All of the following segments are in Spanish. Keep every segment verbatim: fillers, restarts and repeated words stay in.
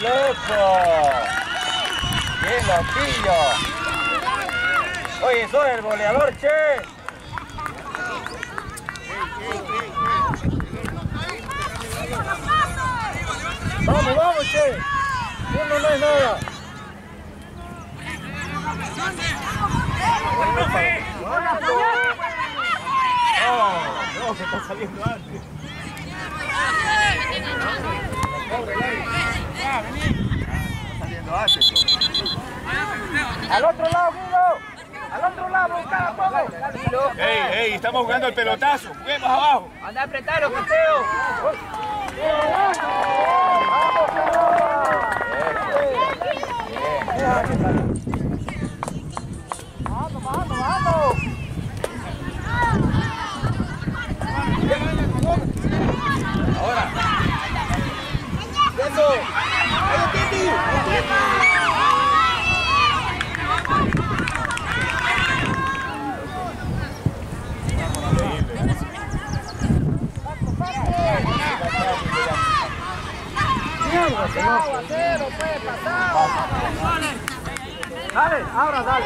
loco! ¡Bien loquillo! Oye, soy el goleador, che. Vamos, vamos, che. Uno no es nada. No, no, se está saliendo antes. Está saliendo antes. Al otro lado, Guido. Al otro lado, buscar a todos. Ey, ey, estamos jugando el pelotazo. Juguemos abajo. Anda a apretarlo, Mateo. Vamos, vamos, vamos. Ahora. Eso. Ahí, Titi. Aguacero, pues, pasado. Dale, ahora dale.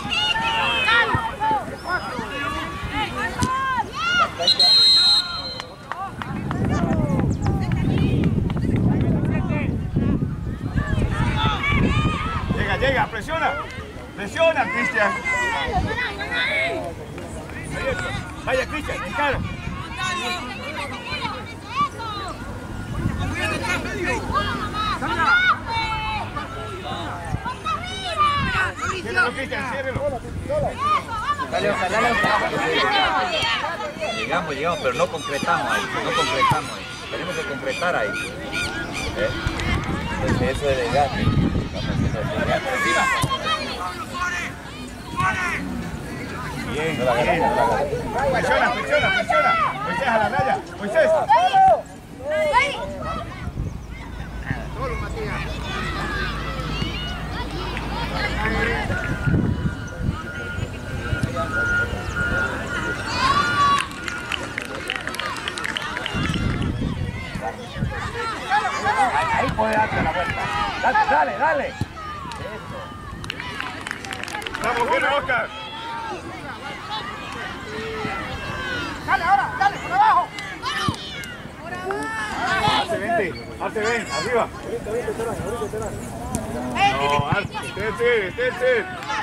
Llega, llega, presiona. Presiona, Cristian. Vaya, Cristian, encara. Ciérralo, Cristian, ciérralo. Dale, Oscar, dale, Oscar. Llegamos, llegamos, pero no concretamos ahí, no concretamos ahí. Tenemos que concretar ahí. ¿Eh? Entonces eso es desgaste. Bien, bien. Presiona, presiona, presiona. Moisés a la raya. Moisés. Solo, Matías. Ahí puede darte la vuelta. Dale, dale, dale. Eso. Vamos bien, Oscar. Dale, ahora, dale, por abajo. Arce, vente. Arce, ven, arriba. No, Arce, esténse, esténse.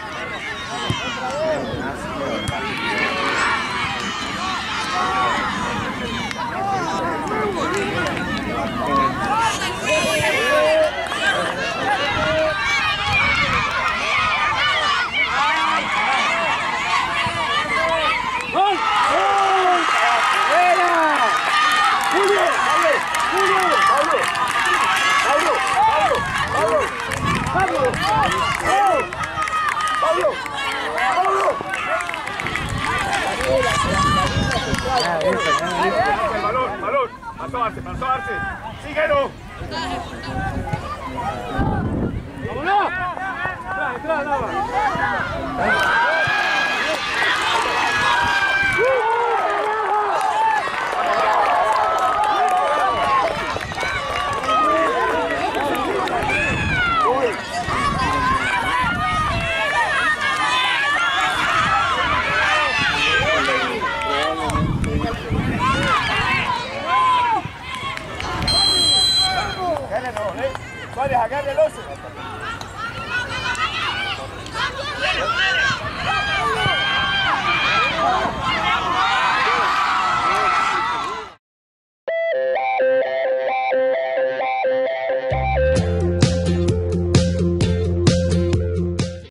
El balón, balón. Pasó Arce, pasó Arce. Síguelo. ¡Vámonos! ¡Entra, entra, Nava!